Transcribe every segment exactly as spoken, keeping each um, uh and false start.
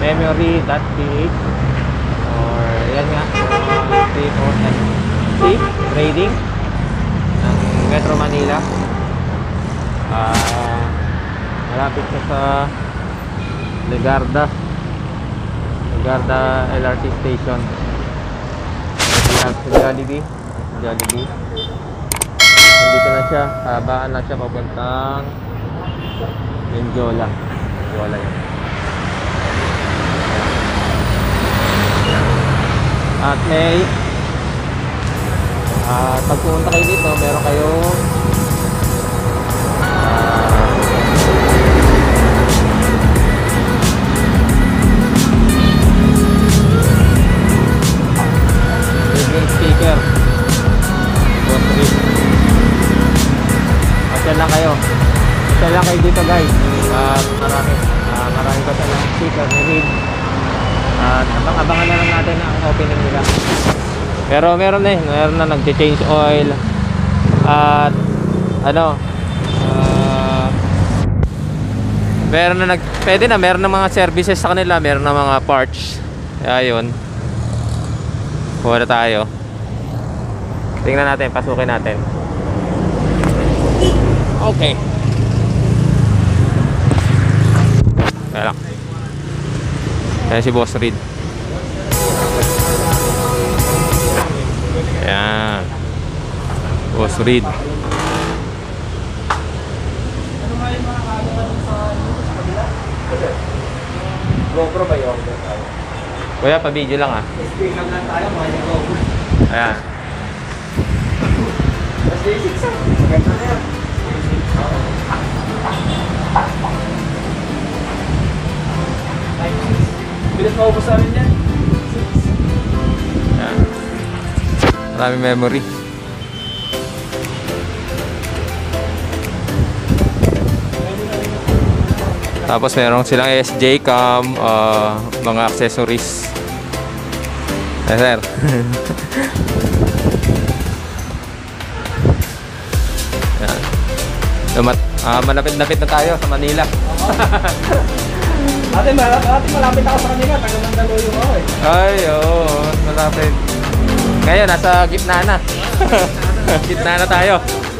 memory.ph or yan nga, uh, T O N C Trading ng Metro Manila. Uh, malapit na sa Legarda Legarda L R T station. At sa Jollibee Jollibee nandito na siya, habaan na siya papuntang Menjola. Menjola yan. At may uh, pag pumunta kayo dito, meron kayong speaker Pasya lang kayo Pasya lang kayo dito guys. At marami uh, marami pa silang speaker ni Reed. At abang-abangan na lang natin ang opening nila. Pero meron na eh Meron na nag-change oil. At ano uh, meron na nag pwede na, meron na mga services sa kanila. Meron na mga parts. Kaya yun, kuha na tayo. Tingnan natin, pasukin natin. Okay. Kaya lang. Kaya si Boss Reed. Ayan, Boss Reed. GoPro ba yung order tayo? Kuya, pa-video lang ah. Speak lang lang tayo, mga yung GoPro. Ayan. Maganda na yan. Bilis maubos sa amin yan. Ayan. Maraming memory. Tapos meron silang S J cam, uh, mga accessories. Eh sir. Yan. Lumat, uh, malapit-lapit na tayo sa Manila. Ate, malapit, ate, malapit ako sa kanila. Tagal ng Daluyo ako eh. Ay, oo. Malapit. Ngayon, nasa gitna na. Gitna na tayo.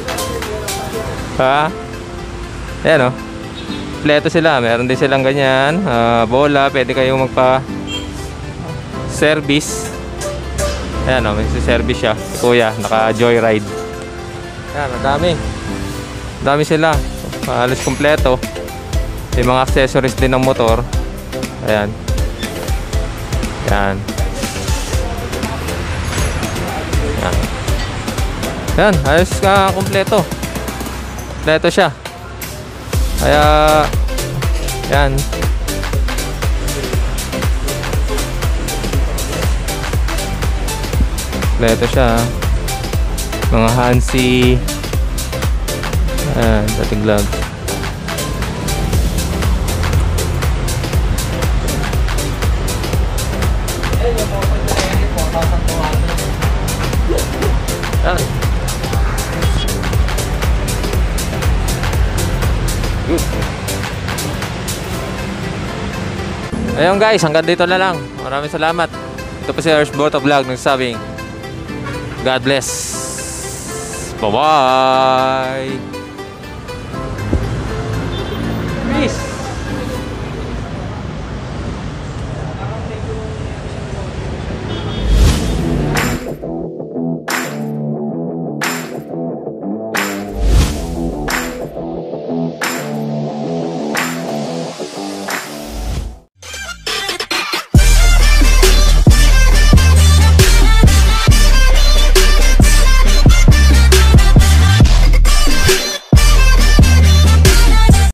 Ha? Ayan o. Kompleto sila. Meron din silang ganyan. Uh, bola. Pwede kayong magpa-service. Ayan o. May service siya. Kuya, naka-joyride. Ayan, madami. Madami sila. Halos kompleto. May mga accessories din ng motor. Ayan. Ayan. Ayan. Ayan. Halos ka kompleto. Kompleto siya. Kaya ayan. Kompleto siya. Mga Hansi. Ayan. Dating gloves. Ayun guys, hanggang dito na lang. Maraming salamat. Ito po si Earthboto Vlog nagsabing God bless. Bye bye.